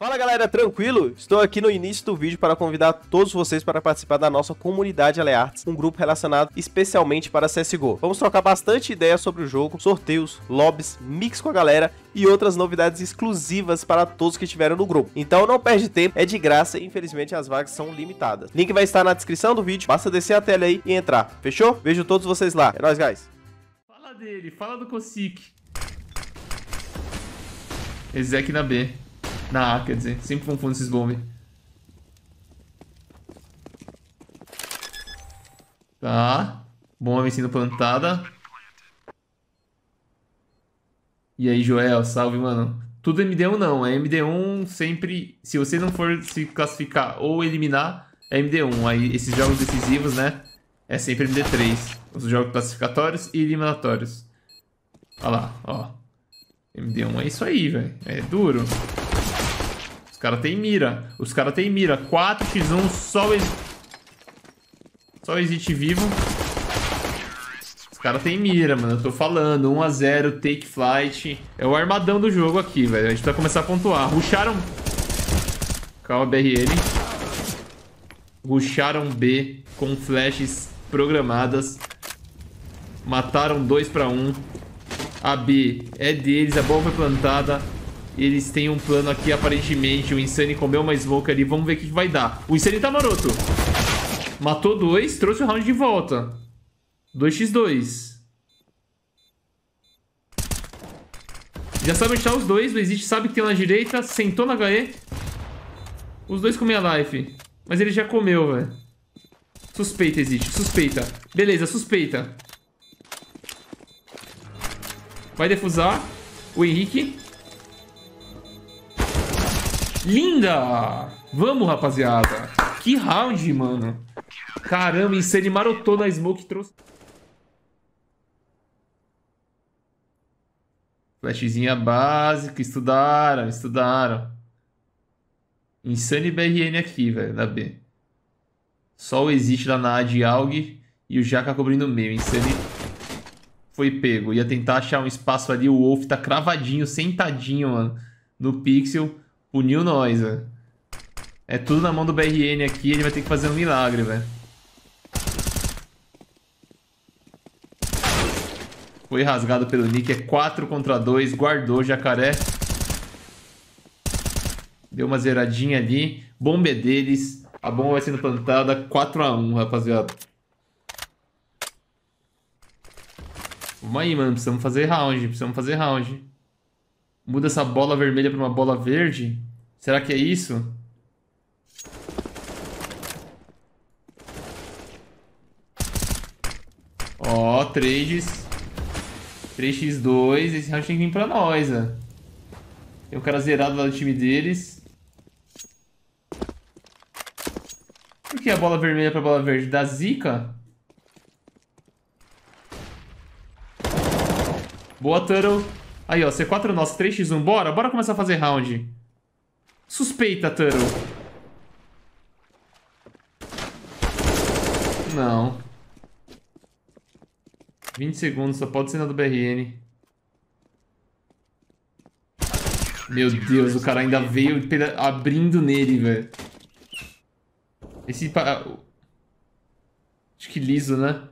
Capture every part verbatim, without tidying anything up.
Fala galera, tranquilo? Estou aqui no início do vídeo para convidar todos vocês para participar da nossa comunidade Aleartes, um grupo relacionado especialmente para C S G O. Vamos trocar bastante ideias sobre o jogo, sorteios, lobbies, mix com a galera e outras novidades exclusivas para todos que estiveram no grupo. Então não perde tempo, é de graça e infelizmente as vagas são limitadas. Link vai estar na descrição do vídeo, basta descer a tela aí e entrar, fechou? Vejo todos vocês lá, é nóis guys! Fala dele, fala do Cosic. Ezek na B. Na A, quer dizer. Sempre confundo esses bombes. Tá. Bomba sendo plantada. E aí, Joel, salve, mano. Tudo M D um não. É M D um sempre... Se você não for se classificar ou eliminar, é M D um. Aí, esses jogos decisivos, né? É sempre M D três. Os jogos classificatórios e eliminatórios. Olha lá, ó. M D um é isso aí, velho. É duro. Os caras tem mira. Os caras tem mira. quatro por um, só o... Só o Exit vivo. Os caras tem mira, mano. Eu tô falando. um a zero, take flight. É o armadão do jogo aqui, velho. A gente vai começar a pontuar. Rusharam... Calma, B R L. Rusharam B com flashes programadas. Mataram dois pra um. A B é deles, a bomba foi plantada. Eles têm um plano aqui, aparentemente. O Insane comeu uma smoke ali. Vamos ver o que vai dar. O Insane tá maroto. Matou dois, trouxe o round de volta. dois por dois. Já sabe achar os dois. O Exit sabe que tem na direita. Sentou na H E. Os dois comem a life. Mas ele já comeu, velho. Suspeita, Exit. Suspeita. Beleza, suspeita. Vai defusar. O Henrique. Linda! Vamos, rapaziada. Que round, mano. Caramba, Insane marotou na smoke e trouxe... Flashzinha básica. Estudaram, estudaram. Insane B R N aqui, velho, da B. Só o Exit lá na A de Aug e o Jaka cobrindo o meio. Insane foi pego. Ia tentar achar um espaço ali. O Wolf tá cravadinho, sentadinho, mano, no pixel. Puniu nós, velho. É tudo na mão do B R N aqui. Ele vai ter que fazer um milagre, velho. Foi rasgado pelo Nick. É quatro contra dois. Guardou, Jacaré. Deu uma zeradinha ali. Bomba é deles. A bomba vai sendo plantada. quatro a um, rapaziada. Vamos aí, mano. Precisamos fazer round. Precisamos fazer round. Muda essa bola vermelha para uma bola verde. Será que é isso? Ó, trades. três por dois. Esse round tem que vir pra nós, ó. Tem um cara zerado lá do time deles. Por que a bola vermelha pra bola verde? Da zica? Boa, Turtle. Aí, ó, C quatro nosso, três por um. Bora, bora começar a fazer round. Suspeita, Turtle. Não. vinte segundos, só pode ser na do B R N. Meu Deus, o cara ainda veio abrindo nele, velho. Esse... Acho que liso, né?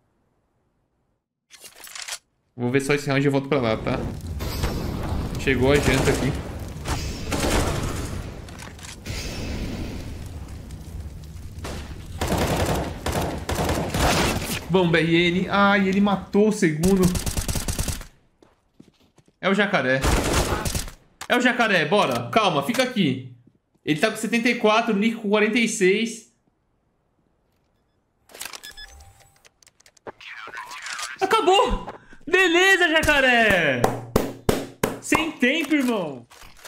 Vou ver só esse round e eu volto pra lá, tá? Chegou a janta aqui. Bom, B R N. Ai, ele matou o segundo. É o Jacaré. É o Jacaré, bora. Calma, fica aqui. Ele tá com setenta e quatro, o Nick com quarenta e seis. Acabou! Beleza, Jacaré! Sem tempo, irmão!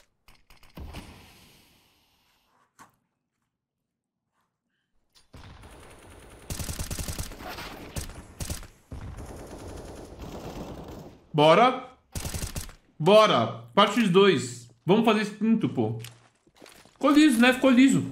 Bora! Bora! Parte de dois. Vamos fazer isso junto, pô. Ficou liso, né? Ficou liso.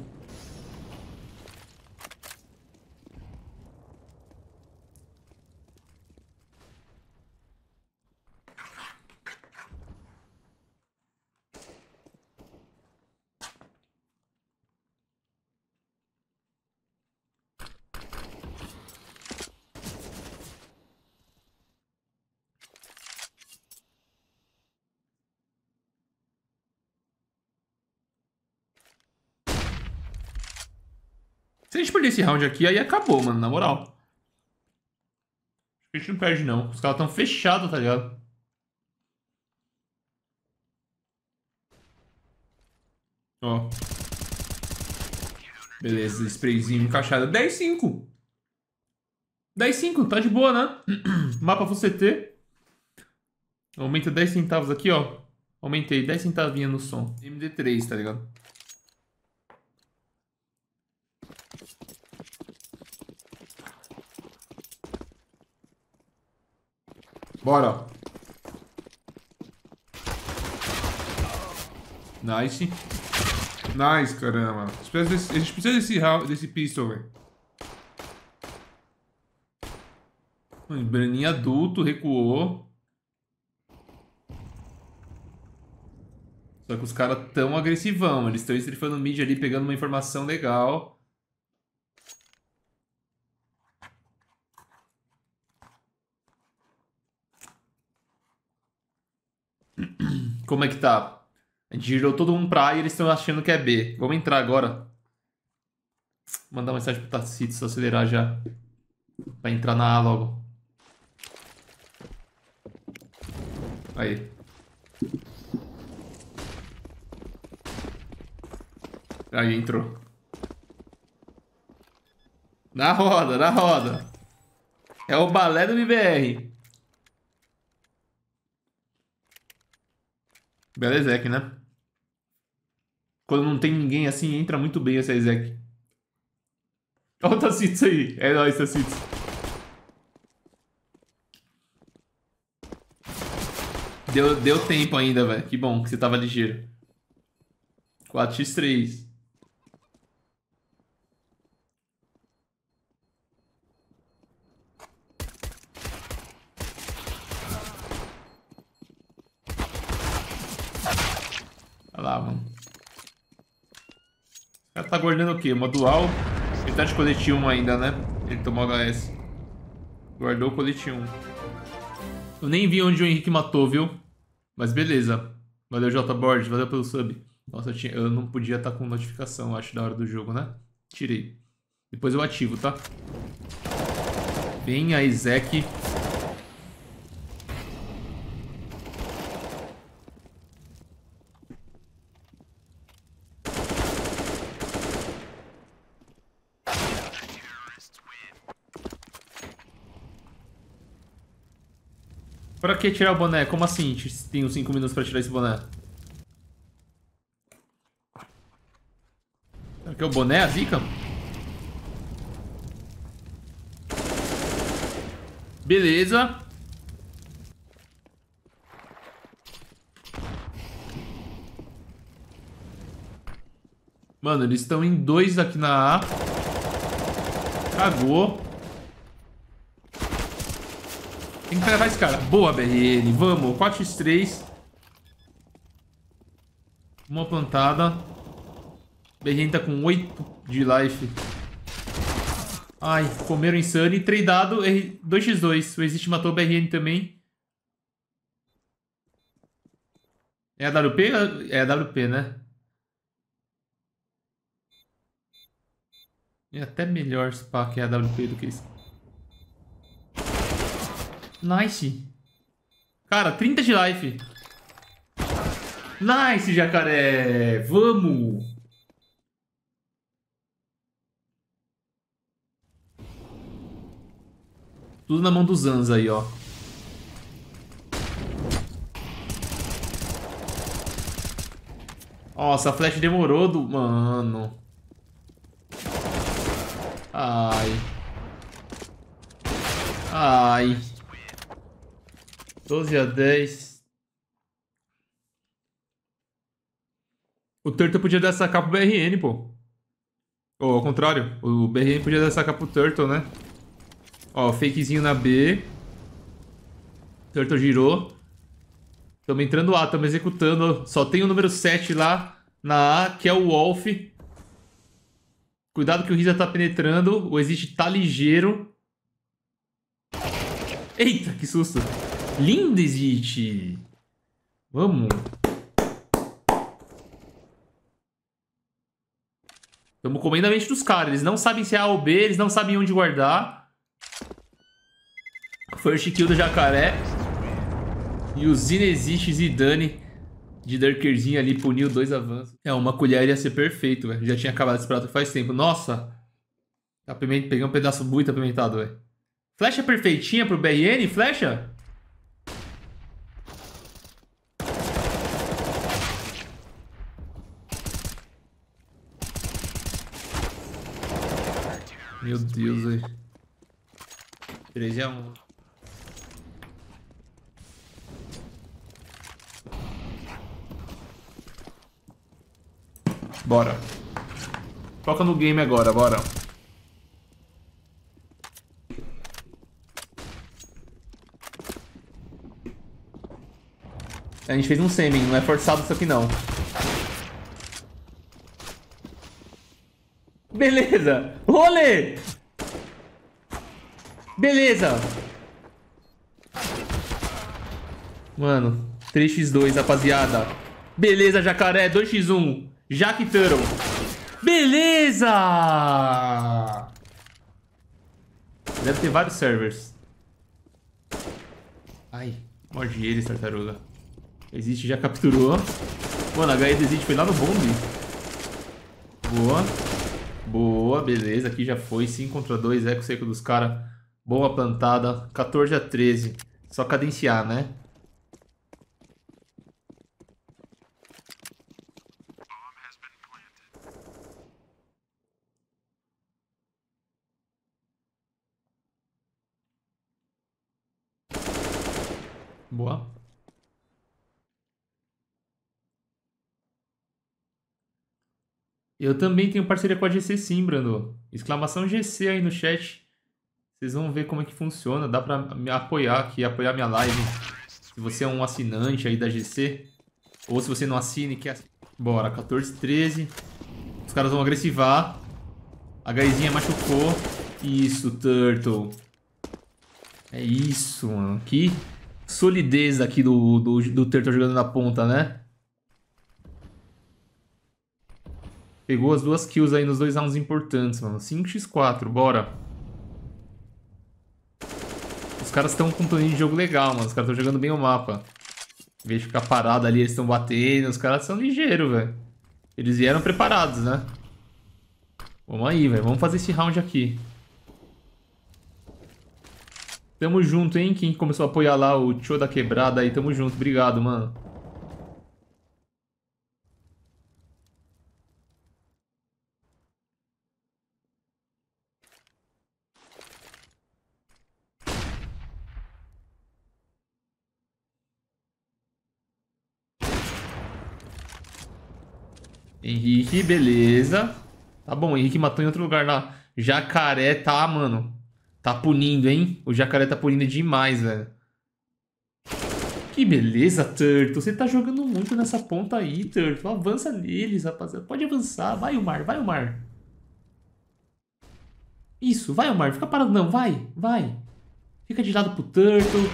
Se a gente perder esse round aqui, aí acabou, mano, na moral. A gente não perde, não. Os caras tão fechados, tá ligado? Ó. Beleza, sprayzinho encaixado. dez cinco. dez cinco, tá de boa, né? Mapa full C T. Aumenta dez centavos aqui, ó. Aumentei dez centavinhos no som. M D três, tá ligado? Bora. Nice. Nice, caramba. A gente precisa desse, desse pistol, velho. Breninho adulto, recuou. Só que os caras tão agressivão. Eles estão estrifando o mid ali, pegando uma informação legal. Como é que tá? A gente girou todo mundo pra A e eles estão achando que é B. Vamos entrar agora. Mandar uma mensagem pro Tacitus acelerar já. Pra entrar na A logo. Aí. Aí, entrou. Na roda, na roda. É o balé do M B R. Bela Ezek, né? Quando não tem ninguém assim, entra muito bem essa Ezek. Olha o Tacitus aí. É nóis, Tacitus. Deu, deu tempo ainda, velho. Que bom que você tava ligeiro. quatro por três. Olha lá, mano. O cara tá guardando o quê? Uma dual. Ele tá de colete um ainda, né? Ele tomou H S. Guardou o colete um. Eu nem vi onde o Henrique matou, viu? Mas beleza. Valeu, J-Board. Valeu pelo sub. Nossa, eu, tinha... eu não podia estar com notificação, acho, da hora do jogo, né? Tirei. Depois eu ativo, tá? Vem a Ezek. Pra que tirar o boné? Como assim? Tenho cinco minutos pra tirar esse boné. Será que é o boné, a zica? Beleza. Mano, eles estão em dois aqui na A. Cagou. Tem que travar esse cara. Boa, B R N. Vamos. quatro por três. Uma plantada. B R N tá com oito de life. Ai, comeram Insane. Tradeado dois por dois. O Exist matou o B R N também. É a W P? É a W P, né? É até melhor spa que é a W P do que isso. Nice. Cara, trinta de life. Nice, jacaré. Vamos. Tudo na mão dos Zanza aí, ó. Nossa, a flash demorou do... Mano. Ai. Ai. doze a dez. O Turtle podia dar essa capa pro B R N, pô. Ou ao contrário, o B R N podia dar essa capa pro Turtle, né? Ó, fakezinho na B. Turtle girou. Tamo entrando A, tamo executando. Só tem o número sete lá na A, que é o Wolf. Cuidado que o Risa tá penetrando. O Exist tá ligeiro. Eita, que susto. Lindo, Exist. Vamos. Estamos comendo a mente dos caras. Eles não sabem se é A ou B, eles não sabem onde guardar. First kill do Jacaré. E o Zinexiste Zidane de Durkerzinho ali puniu dois avanços. É, uma colher ia ser perfeito, velho. Já tinha acabado esse prato faz tempo. Nossa! Apiment... Peguei um pedaço muito apimentado, velho. Flecha perfeitinha pro B R N? Flecha? Meu Deus, velho. treze a um. Bora. Foca no game agora, bora. A gente fez um semi, não é forçado isso aqui não. Beleza! Rolê! Beleza! Mano, três a dois, rapaziada. Beleza, Jacaré, dois a um. Jack Turtle. Beleza! Deve ter vários servers. Ai, morde eles, tartaruga. Existe, já capturou. Mano, a H E do Existe foi lá no bombe. Boa. Boa, beleza. Aqui já foi. cinco contra dois, eco seco dos caras. Boa plantada. quatorze a treze. Só cadenciar, né? Boa. Eu também tenho parceria com a G C sim, Brando. Exclamação G C aí no chat. Vocês vão ver como é que funciona. Dá pra me apoiar aqui, apoiar minha live. Se você é um assinante aí da G C. Ou se você não assina e quer... Bora, quatorze a treze. Os caras vão agressivar. A Gaizinha machucou. Isso, Turtle. É isso, mano. Que solidez aqui do, do, do Turtle jogando na ponta, né? Pegou as duas kills aí nos dois rounds importantes, mano. cinco a quatro, bora. Os caras estão com um planinho de jogo legal, mano. Os caras estão jogando bem o mapa. Em vez de ficar parado ali, eles estão batendo. Os caras são ligeiros, velho. Eles vieram preparados, né? Vamos aí, velho. Vamos fazer esse round aqui. Tamo junto, hein? Quem começou a apoiar lá o Tio da Quebrada aí. Tamo junto. Obrigado, mano. Henrique, beleza. Tá bom, Henrique matou em outro lugar lá. Jacaré tá, mano. Tá punindo, hein? O Jacaré tá punindo demais, velho. Que beleza, Turtle. Você tá jogando muito nessa ponta aí, Turtle. Avança neles, rapaziada. Pode avançar. Vai, Omar. Vai, Omar. Isso, vai, Omar. Fica parado não. Vai, vai. Fica de lado pro Turtle.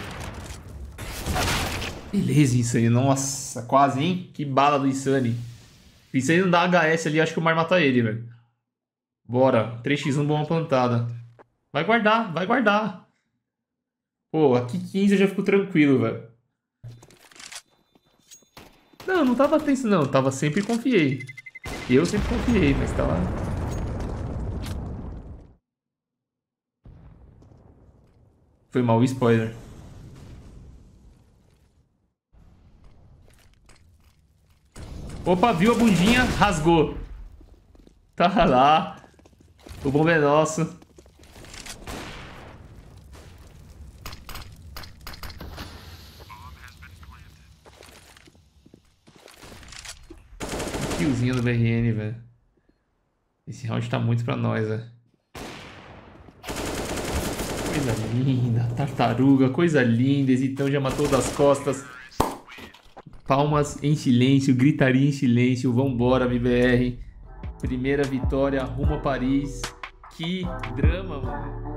Beleza, Insane. Nossa, quase, hein? Que bala do Insane. Se ele não dá H S ali, acho que o Omar mata ele, velho. Bora. três a um, boa plantada. Vai guardar, vai guardar. Pô, aqui quinze eu já fico tranquilo, velho. Não, não tava tenso não. Tava sempre confiei. Eu sempre confiei, mas tava... Foi mal o spoiler. Opa, viu a bundinha? Rasgou. Tá lá. O bomba é nosso. Killzinho do B R N, velho. Esse round tá muito pra nós, velho. Coisa linda. Tartaruga, coisa linda. Então já matou das costas. Palmas em silêncio, gritaria em silêncio. Vambora, M B R. Primeira vitória rumo a Paris. Que drama, mano.